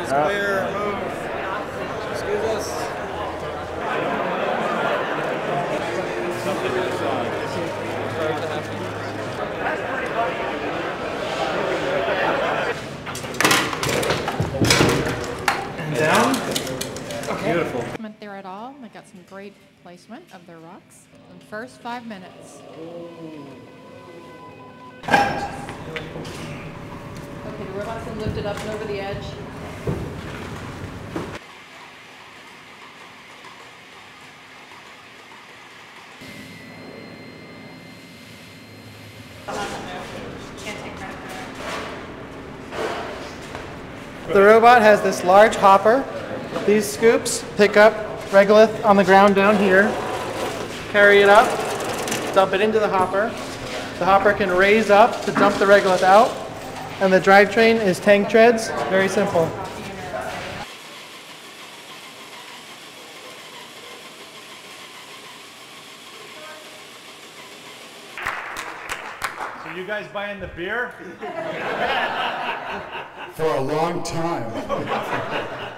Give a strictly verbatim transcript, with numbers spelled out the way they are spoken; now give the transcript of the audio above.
It's Oh. clear. Move. Excuse us. Something is uh, starting to happen. And down. Okay. Beautiful. There at all. They got some great placement of their rocks in the first five minutes. Okay, the robots can lift it up and over the edge. The robot has this large hopper. These scoops pick up regolith on the ground down here, carry it up, dump it into the hopper. The hopper can raise up to dump the regolith out, and the drivetrain is tank treads. Very simple. So you guys buying the beer? For a long time.